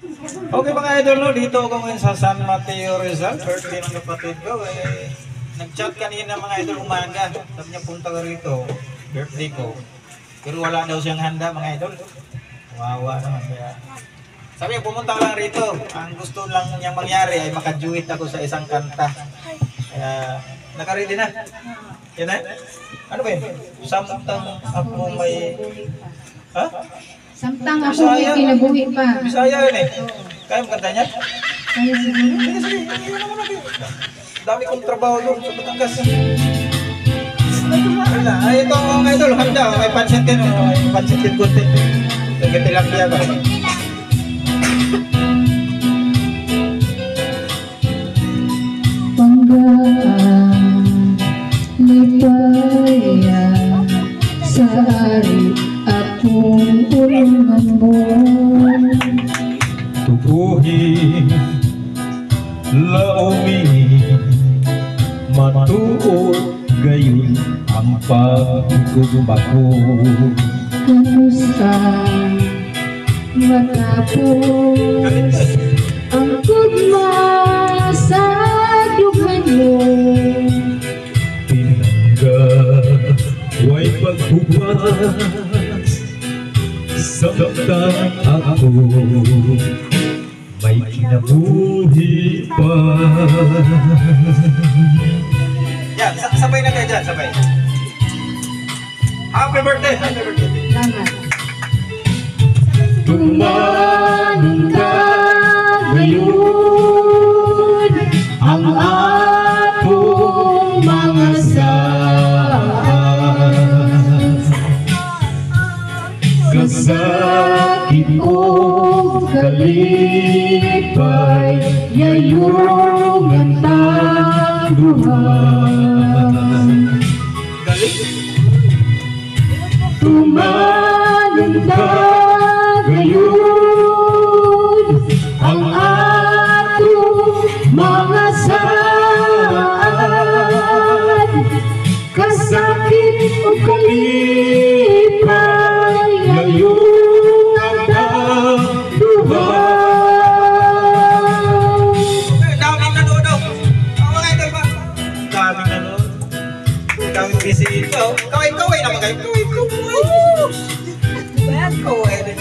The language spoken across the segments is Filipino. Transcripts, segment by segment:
Okay mga idol, no? Dito ako ngayon sa San Mateo Rizal. Birthday ng kapatid ko. Nag-chat kanina mga idol umaga. Sabi niya punta ka rito. Birthday ko. Pero wala daw siyang handa mga idol. Wawa naman. Kaya sabi niya pumunta ka lang rito. Ang gusto lang niyang mangyari ay makajuit ako sa isang kanta. Kaya naka-ready na. Yan na? Ano ba yun? Samtang ako may... Ha? Samtang ako may kinabuhi pa. Bisaya yun eh. Kaya mo kanta niya? Kaya siguro? Sige. Dami kong trabaho doon sa Batangas. Wala. Ay, ito mga idol. Handa. May pansit din. May pansit din konti. Nagkatilapia ba? Panggaan, lipaya, sa ari akong ulungan mo. Tubuhin, laumi, matuod gayon ang pagkukumbako. Kamusta matapos ang kugma sa dugan mo? Pinangga, huwag pagbukas, samtang ako may kinabuhi pa. Yan, sabay na kayo dyan, sabay. Happy birthday! Happy birthday! Salamat. Tumanong ka ngayon ang atong mga saan. Kasakit o kalipay, yayungan tagduhan. Tumanong ka ngayon ang atong mga saan. Kasakit o kalipay, yayungan tagduhan. Daming nanood daw. Mga idol ba? Daming nanood. Daming busy ito. Kaway-kaway naman kayo. Kaway-kaway. Bad kaway din.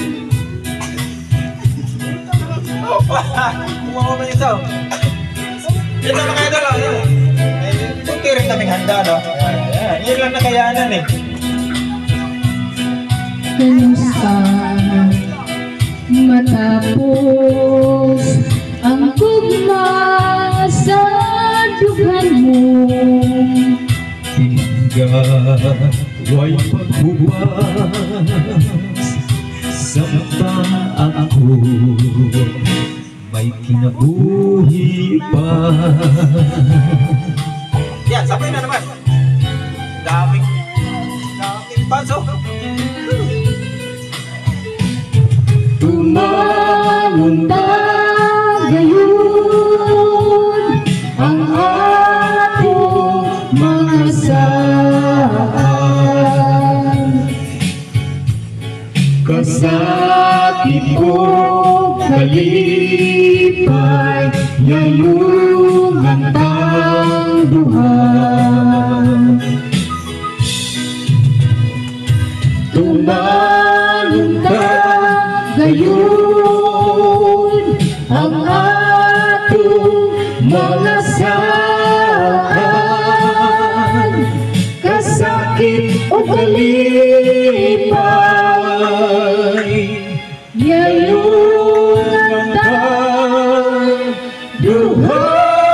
Kumawa mo ito. Ito mga idol. Kunti rin kaming handa, no? Yan lang nakayanan eh. Kamusta matapos ang kugma sa dugan mo? Hingga huwag pagbuwas, samtang ako may kinabuhi pa. Yan, sabay na naman. Daming baso. Tumangon ka ngayon ang atong mga saan. Kasakit ko kalipay, yayungan tagduhan. Tumangon ka ngayon ang atong mga saan. Kasakit o kalipay, yayungan tagduhan.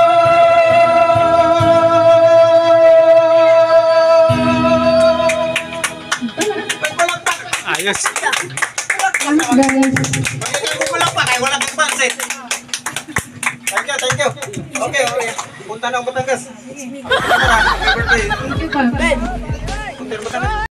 Ayos. Thanks guys. Walang pa, kaya walang pansit. Thank you. Okay. Punta na ang Batangas. Thank you pa.